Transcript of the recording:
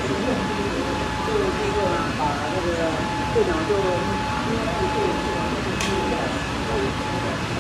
就那个把那个队长就因为不是